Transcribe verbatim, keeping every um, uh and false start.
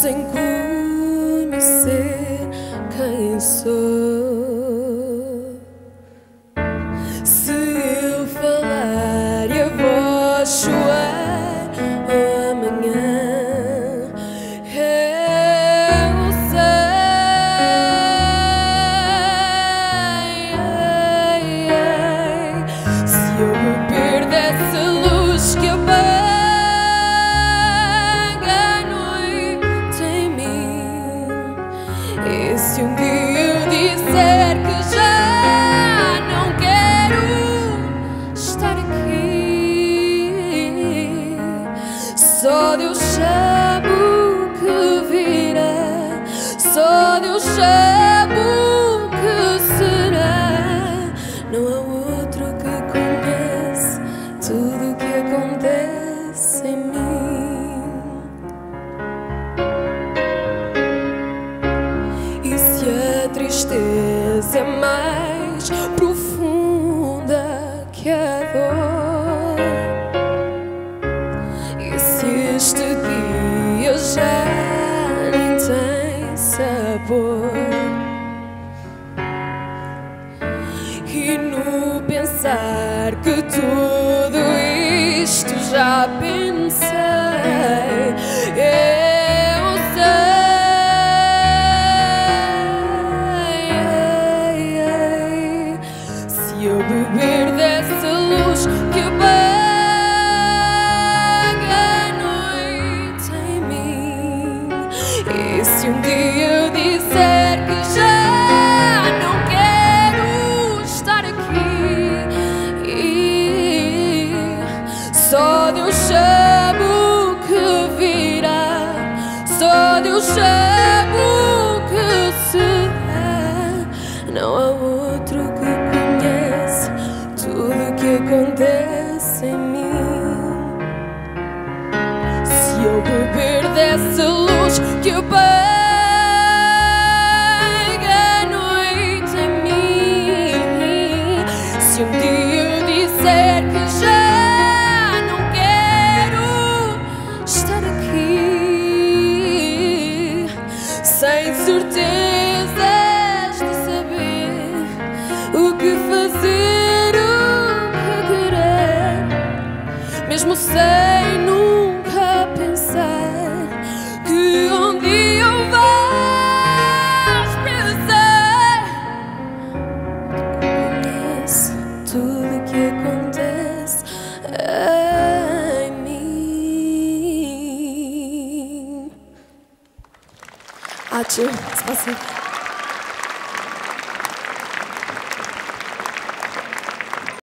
sem conhecer quem sou. Se eu falar e a voz soar amanhã, eu sei. Se eu beber dessa luz que apaga a noite em mim, e se um dia eu disser que já não quero estar aqui, só Deus sabe o que virá, só Deus sabe o que será. Não há outro que conhece tudo o que acontece em mim. E se a tristeza é mais profunda que a dor, e se este dia já nem tem sabor, e no pensar que tudo isto já pensei, eu sei. Se eu beber dessa luz que apaga a noite em mim, e se um dia eu disser que já não quero estar aqui, só Deus sabe o que virá, só Deus sabe o que será. Não há outro que conhece tudo o que acontece em mim. Se eu beber dessa luz que apaga a noite em mim, se um dia eu disser que já sem certezas de saber o que fazer, o que querer, mesmo sem nunca pensar que um dia eu vou expressar. Conhece tudo o que acontece em mim. А че? Спасибо.